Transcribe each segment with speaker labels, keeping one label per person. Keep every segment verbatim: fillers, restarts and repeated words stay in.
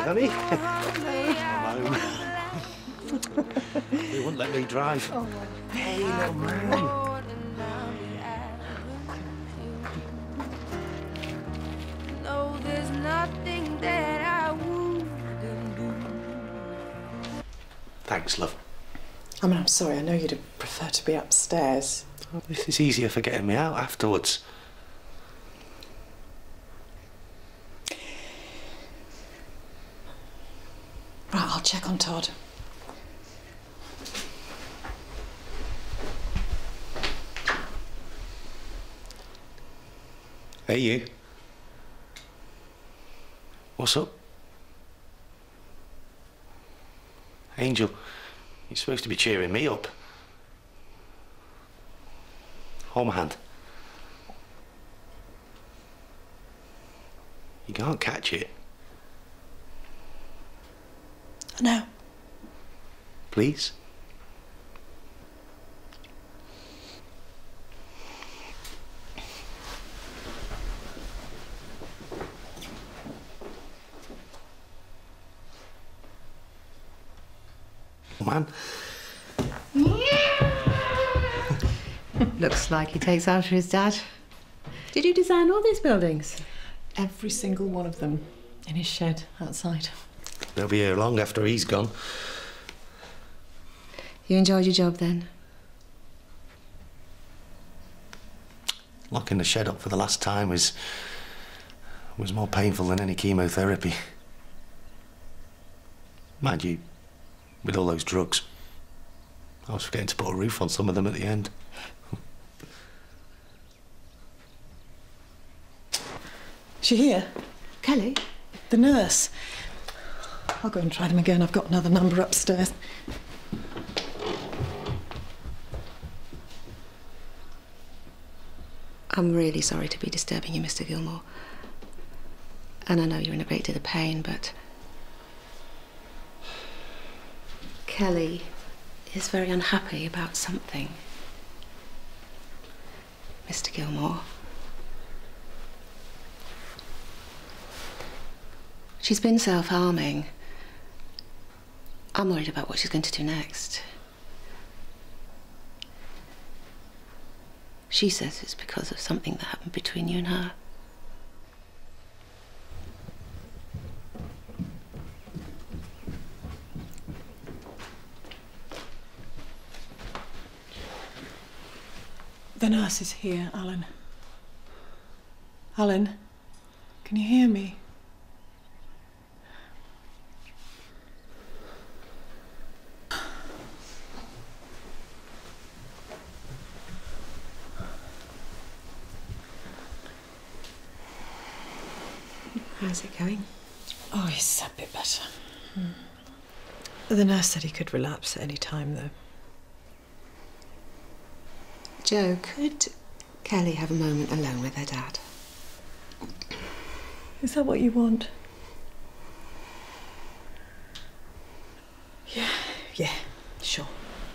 Speaker 1: honey. I'm home. They wouldn't let me drive. Oh, hey, little man. No, there's nothing that I wouldn't do. Thanks, love.
Speaker 2: I mean, I'm sorry. I know you'd prefer to be upstairs.
Speaker 1: Oh, this is easier for getting me out afterwards.
Speaker 2: Right, I'll check on Todd.
Speaker 1: Hey, you. What's up? Angel, you're supposed to be cheering me up. Hold my hand. You can't catch it.
Speaker 2: No.
Speaker 1: Please? Man.
Speaker 3: Looks like he takes after his dad. Did you design all these buildings?
Speaker 2: Every single one of them in his shed outside.
Speaker 1: They'll be here long after he's gone.
Speaker 3: You enjoyed your job then?
Speaker 1: Locking the shed up for the last time was... was more painful than any chemotherapy. Mind you, with all those drugs, I was forgetting to put a roof on some of them at the end.
Speaker 2: Is she here?
Speaker 3: Kelly?
Speaker 2: The nurse. I'll go and try them again. I've got another number upstairs.
Speaker 3: I'm really sorry to be disturbing you, Mister Gilmour. And I know you're in a great deal of pain, but... Kelly is very unhappy about something. Mister Gilmour. She's been self-harming. I'm worried about what she's going to do next. She says it's because of something that happened between you and her.
Speaker 2: The nurse is here, Alan. Alan, can you hear me?
Speaker 3: How's it going?
Speaker 2: Oh, he's a bit better. Hmm. The nurse said he could relapse at any time, though.
Speaker 3: Joe, could Kelly have a moment alone with her dad?
Speaker 2: Is that what you want? Yeah, yeah, sure.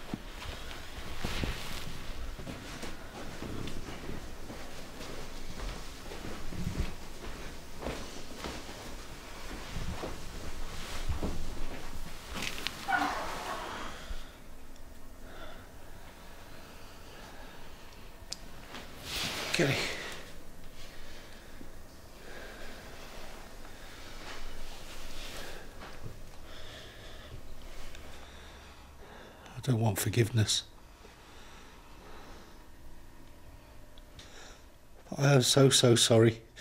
Speaker 1: Kelly. I don't want forgiveness. I am so, so sorry.